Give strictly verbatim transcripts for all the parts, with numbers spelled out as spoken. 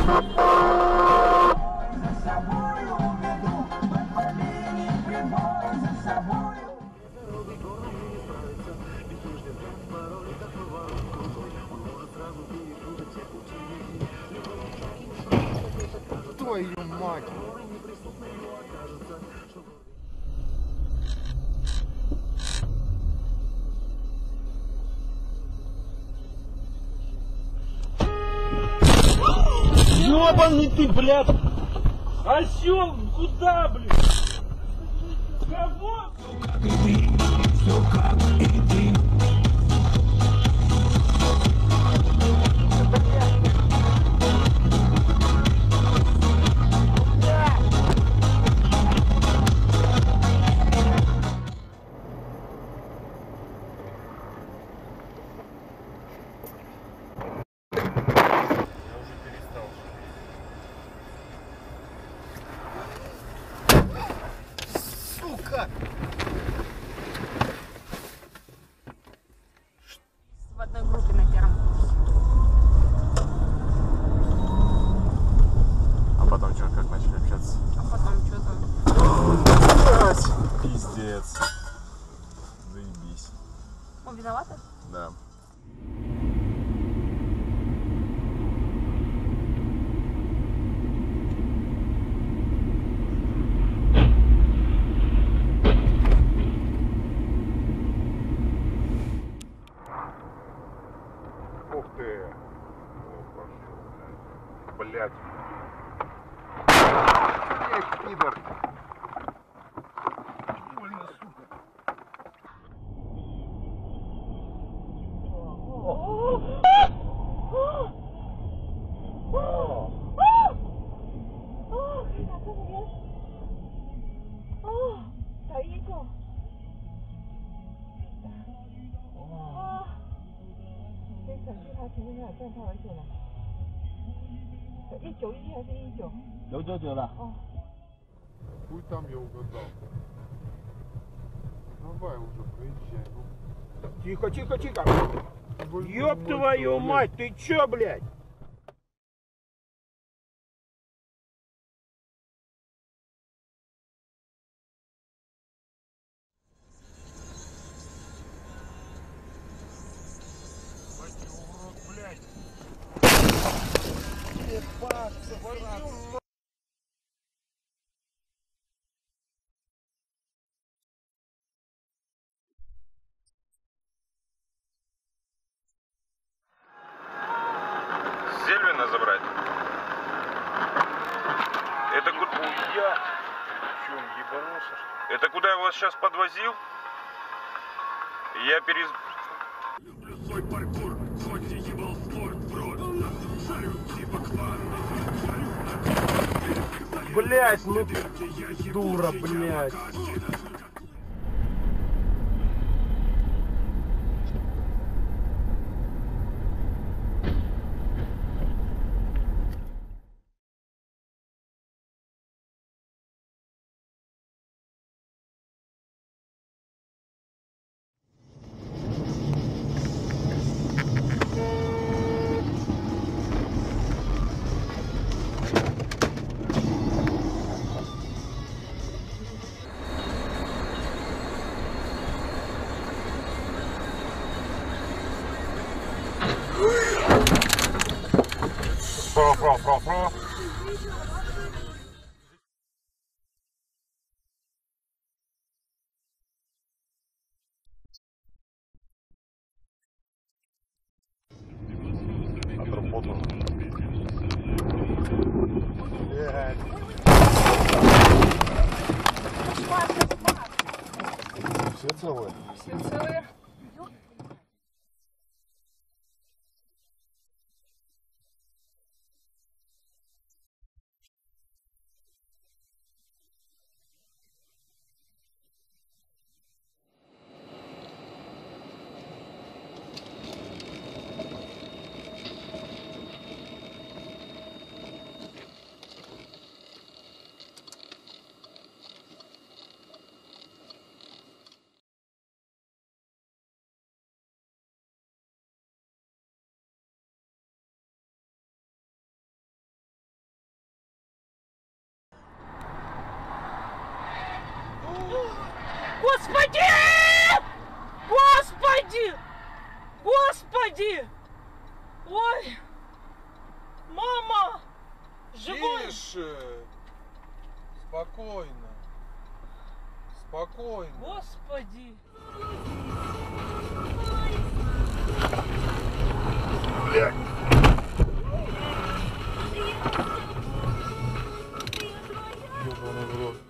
Твою мать! Ёбаный ты, блядь! Осёл, куда, блядь? Кого? Все как и ты. В одной группе на первом курсе. А потом что, как начали общаться? А потом что там? Пиздец. Заебись. Он виновата? Да. Ух ты! О, пошел, блядь. Блядь, пидор! Больно, сука! Хуй там я угадал. Давай уже, проезжай. Ну. Тихо, тихо, тихо! Блин, Ёб мой твою туалет. мать, ты чё, блядь? Сельвина забрать? Это куда? Я... Чё, он ебанулся, что ли? Это куда я вас сейчас подвозил? Я перез... Свой паркур, хоть и ебал спорт, брод. Шарю типа кванты. Блядь, ну дура, блядь. Фро, фро, фро, фро. Отработал. Все целые? Все целые. Господи! Господи! Господи! Ой! Мама! Живой! Тише! Спокойно. Спокойно. Господи! Блядь! Ёбаный в рот.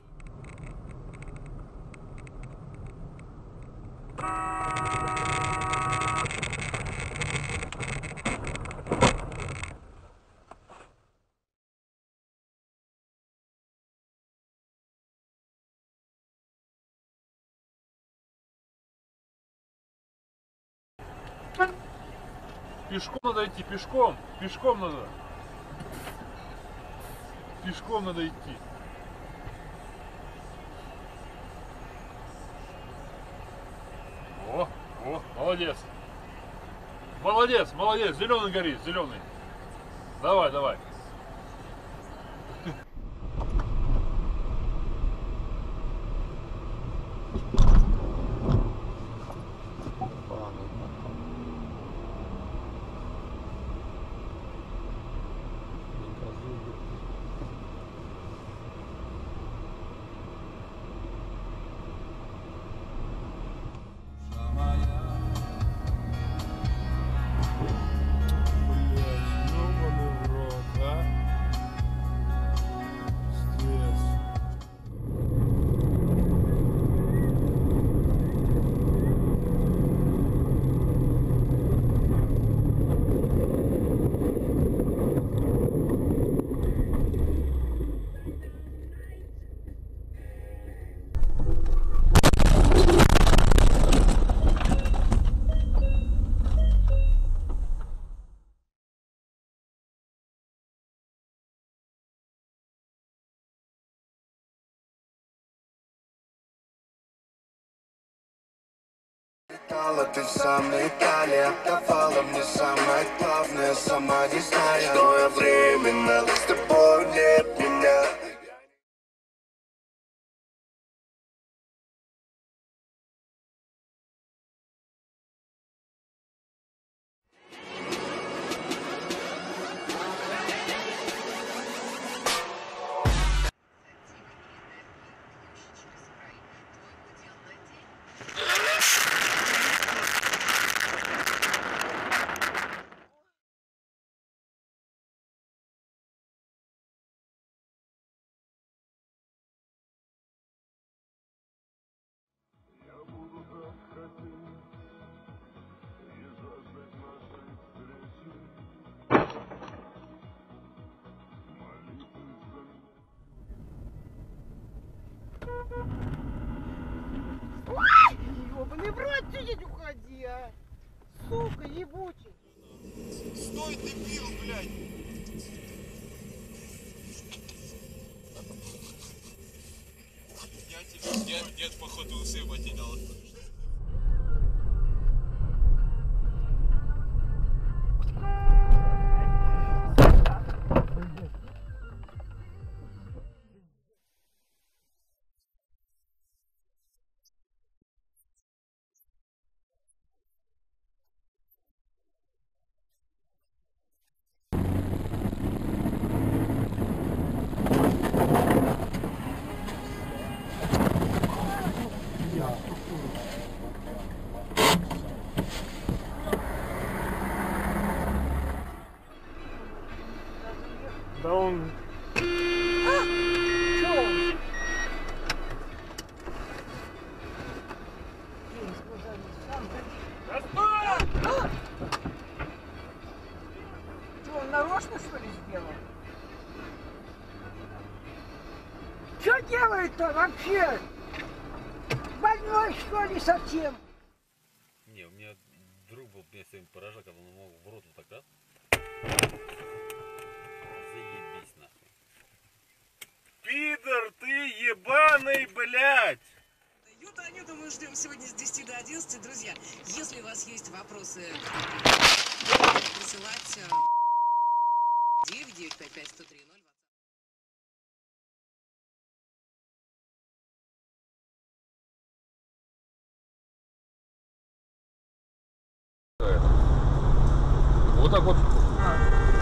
Пешком надо идти, пешком, пешком надо. Пешком надо идти. О, о, молодец. Молодец, молодец, зеленый горит, зеленый. Давай, давай. Ты самый Италия давала мне самое главное, сама не зная, что я временно с тобой нет меня. Ёбаный в рот, сидеть уходи, а! Сука, ебучий! Стой, дебил, блядь! Я тебе... Дед, дед, походу, усы потерял. Да он... Чё он? Чё, он нарочно, что ли, сделал? Чё делает-то вообще? Больной, что ли, совсем? Не, у меня друг был, меня сегодня поражал, когда он мог в рот вот так, да? Заебись нахуй. Пидор ты ебаный, блядь! Юта Анюта мы ждем сегодня с десяти до одиннадцати. Друзья, если у вас есть вопросы, присылать девять девять пять пять сто три ноль. Вот так вот.